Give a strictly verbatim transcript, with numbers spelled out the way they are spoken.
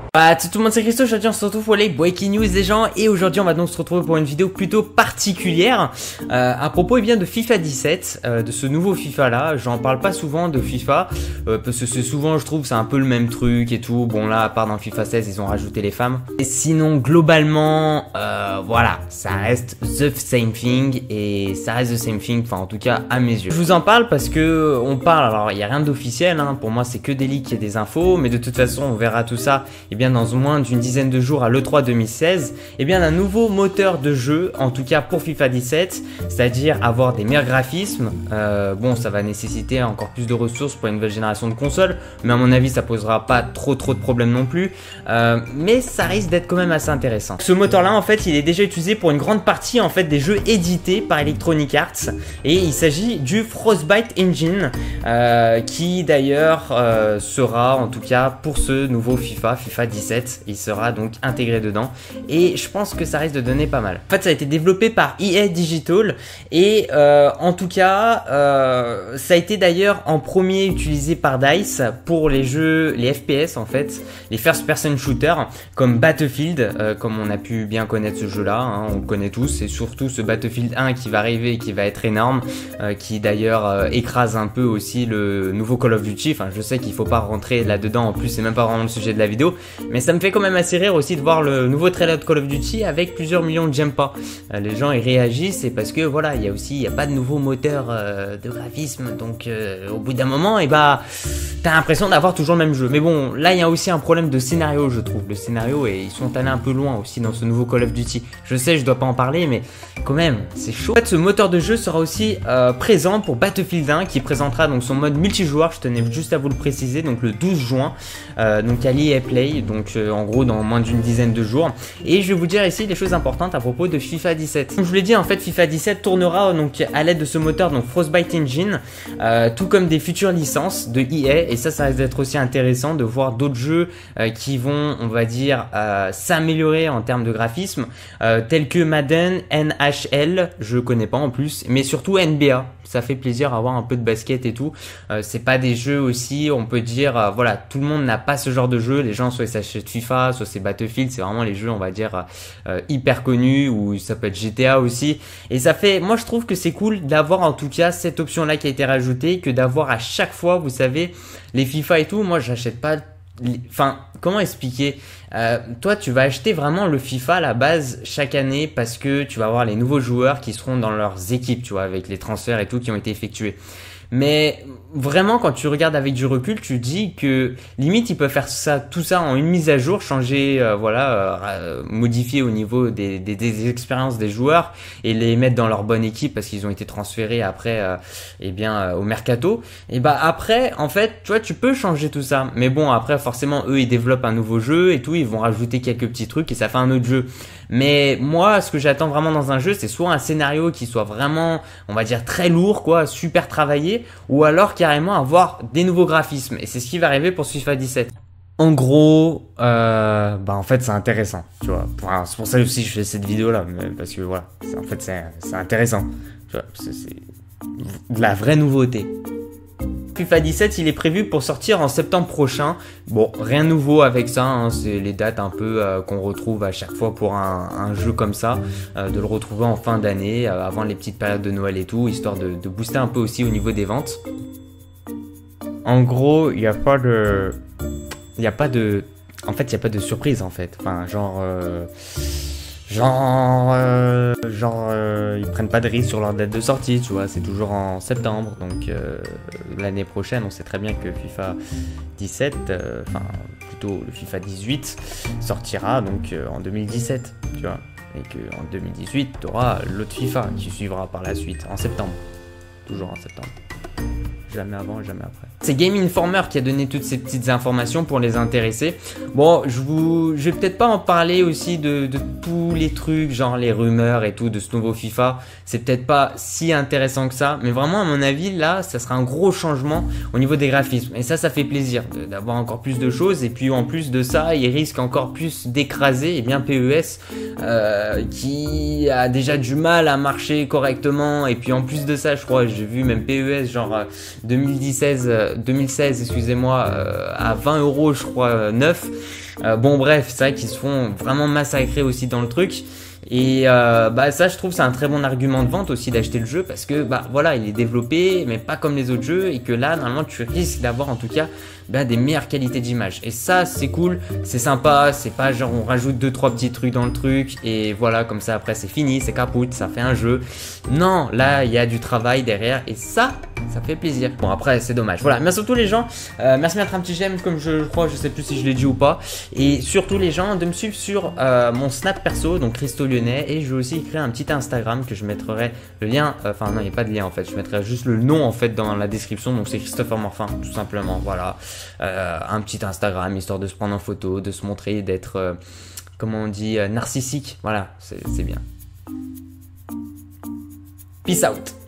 Bah, tout le monde, c'est Christo, aujourd'hui on se retrouve pour les Breaking News des gens et aujourd'hui on va donc se retrouver pour une vidéo plutôt particulière euh, à propos eh bien, de FIFA dix-sept, euh, de ce nouveau FIFA là. J'en parle pas souvent de FIFA euh, parce que c'est souvent je trouve c'est un peu le même truc et tout. Bon là à part dans FIFA seize ils ont rajouté les femmes. Et sinon globalement euh, voilà ça reste the same thing et ça reste the same thing, enfin en tout cas à mes yeux. Je vous en parle parce que on parle, alors il n'y a rien d'officiel hein, pour moi c'est que des leaks et des infos, mais de toute façon on verra tout ça et bien dans moins d'une dizaine de jours à l'E trois deux mille seize, et bien un nouveau moteur de jeu, en tout cas pour FIFA dix-sept, c'est-à-dire avoir des meilleurs graphismes. Euh, bon, ça va nécessiter encore plus de ressources pour une nouvelle génération de consoles, mais à mon avis, ça posera pas trop trop de problèmes non plus. Euh, mais ça risque d'être quand même assez intéressant. Ce moteur-là, en fait, il est déjà utilisé pour une grande partie en fait des jeux édités par Electronic Arts, et il s'agit du Frostbite Engine, euh, qui d'ailleurs euh, sera en tout cas pour ce nouveau FIFA, FIFA dix-sept, il sera donc intégré dedans et je pense que ça risque de donner pas mal. En fait ça a été développé par E A Digital et euh, en tout cas euh, ça a été d'ailleurs en premier utilisé par DICE pour les jeux, les F P S en fait, les first person shooters comme Battlefield, euh, comme on a pu bien connaître ce jeu là, hein, on le connaît tous, et surtout ce Battlefield un qui va arriver et qui va être énorme, euh, qui d'ailleurs euh, écrase un peu aussi le nouveau Call of Duty. Enfin je sais qu'il faut pas rentrer là dedans, en plus c'est même pas vraiment le sujet de la vidéo, mais ça me fait quand même assez rire aussi de voir le nouveau trailer de Call of Duty avec plusieurs millions de j'aime pas. Euh, les gens ils réagissent, c'est parce que voilà, il y a aussi il y a pas de nouveau moteur euh, de graphisme, donc euh, au bout d'un moment et bah t'as l'impression d'avoir toujours le même jeu. Mais bon, là il y a aussi un problème de scénario, je trouve. Le scénario, et ils sont allés un peu loin aussi dans ce nouveau Call of Duty. Je sais, je dois pas en parler, mais quand même, c'est chaud. En fait, ce moteur de jeu sera aussi euh, présent pour Battlefield un, qui présentera donc son mode multijoueur. Je tenais juste à vous le préciser, donc le douze juin, euh, donc à l'E A Play, donc euh, en gros dans moins d'une dizaine de jours. Et je vais vous dire ici des choses importantes à propos de FIFA dix-sept. Comme je vous l'ai dit, en fait, FIFA dix-sept tournera donc à l'aide de ce moteur, donc Frostbite Engine, euh, tout comme des futures licences de E A. Et ça, ça risque d'être aussi intéressant de voir d'autres jeux euh, qui vont, on va dire, euh, s'améliorer en termes de graphisme, euh, tels que Madden, N H L, je connais pas en plus, mais surtout N B A. Ça fait plaisir à voir un peu de basket et tout. Euh, c'est pas des jeux aussi, on peut dire, euh, voilà, tout le monde n'a pas ce genre de jeu. Les gens, soit ils s'achètent FIFA, soit c'est Battlefield. C'est vraiment les jeux, on va dire, euh, hyper connus, ou ça peut être G T A aussi. Et ça fait, moi je trouve que c'est cool d'avoir en tout cas cette option-là qui a été rajoutée, que d'avoir à chaque fois, vous savez, les FIFA et tout. Moi, j'achète pas. Enfin, comment expliquer, euh, toi tu vas acheter vraiment le FIFA à la base chaque année parce que tu vas avoir les nouveaux joueurs qui seront dans leurs équipes, tu vois, avec les transferts et tout qui ont été effectués. Mais vraiment, quand tu regardes avec du recul, tu dis que limite ils peuvent faire ça, tout ça en une mise à jour, changer, euh, voilà, euh, modifier au niveau des, des, des expériences des joueurs et les mettre dans leur bonne équipe parce qu'ils ont été transférés après, euh, eh bien, euh, au mercato. Et bah après, en fait, tu vois, tu peux changer tout ça. Mais bon, après, forcément, eux, ils développent un nouveau jeu et tout, ils vont rajouter quelques petits trucs et ça fait un autre jeu. Mais moi, ce que j'attends vraiment dans un jeu, c'est soit un scénario qui soit vraiment, on va dire, très lourd, quoi, super travaillé, ou alors carrément avoir des nouveaux graphismes. Et c'est ce qui va arriver pour FIFA dix-sept. En gros, euh, bah en fait c'est intéressant, tu vois. Enfin, c'est pour ça aussi que je fais cette vidéo là, parce que voilà, en fait c'est intéressant, tu vois, c'est de la vraie nouveauté. FIFA dix-sept, il est prévu pour sortir en septembre prochain. Bon, rien de nouveau avec ça, hein, c'est les dates un peu euh, qu'on retrouve à chaque fois pour un, un jeu comme ça, euh, de le retrouver en fin d'année, euh, avant les petites périodes de Noël et tout, histoire de, de booster un peu aussi au niveau des ventes. En gros, il n'y a pas de... Il n'y a pas de... En fait, il n'y a pas de surprise en fait. Enfin, genre... Euh... Genre, euh, genre euh, ils prennent pas de risque sur leur date de sortie, tu vois, c'est toujours en septembre, donc euh, l'année prochaine, on sait très bien que FIFA dix-sept, euh, enfin plutôt le FIFA dix-huit sortira donc euh, en deux mille dix-sept, tu vois, et qu'en deux mille dix-huit, tu auras l'autre FIFA qui suivra par la suite, en septembre, toujours en septembre. Jamais avant, jamais après. C'est Game Informer qui a donné toutes ces petites informations pour les intéresser. Bon, je vous, je vais peut-être pas en parler aussi de, de tous les trucs, genre les rumeurs et tout de ce nouveau FIFA. C'est peut-être pas si intéressant que ça, mais vraiment à mon avis là, ça sera un gros changement au niveau des graphismes. Et ça, ça fait plaisir d'avoir encore plus de choses. Et puis en plus de ça, il risque encore plus d'écraser, et bien P E S, euh, qui a déjà du mal à marcher correctement. Et puis en plus de ça, je crois, j'ai vu même P E S genre deux mille dix-sept, euh, deux mille seize, excusez-moi, euh, à vingt euros, je crois, euh, neuf. Euh, bon bref, c'est vrai qu'ils se font vraiment massacrer aussi dans le truc. Et euh, bah ça je trouve c'est un très bon argument de vente aussi d'acheter le jeu parce que bah voilà il est développé mais pas comme les autres jeux et que là normalement tu risques d'avoir en tout cas bah, des meilleures qualités d'image et ça c'est cool, c'est sympa, c'est pas genre on rajoute deux trois petits trucs dans le truc et voilà comme ça après c'est fini, c'est capoute, ça fait un jeu. Non, là il y a du travail derrière et ça ça fait plaisir. Bon après c'est dommage. Voilà, merci à tous les gens, euh, merci de mettre un petit j'aime comme je, je crois, je sais plus si je l'ai dit ou pas et surtout les gens de me suivre sur euh, mon Snap perso donc Christo Lyonnais et je vais aussi créer un petit Instagram que je mettrai le lien, enfin euh, non il n'y a pas de lien en fait, je mettrai juste le nom en fait dans la description donc c'est Christopher Morfin tout simplement, voilà. Euh, un petit Instagram histoire de se prendre en photo, de se montrer, d'être euh, comment on dit, euh, narcissique, voilà c'est bien. Peace out.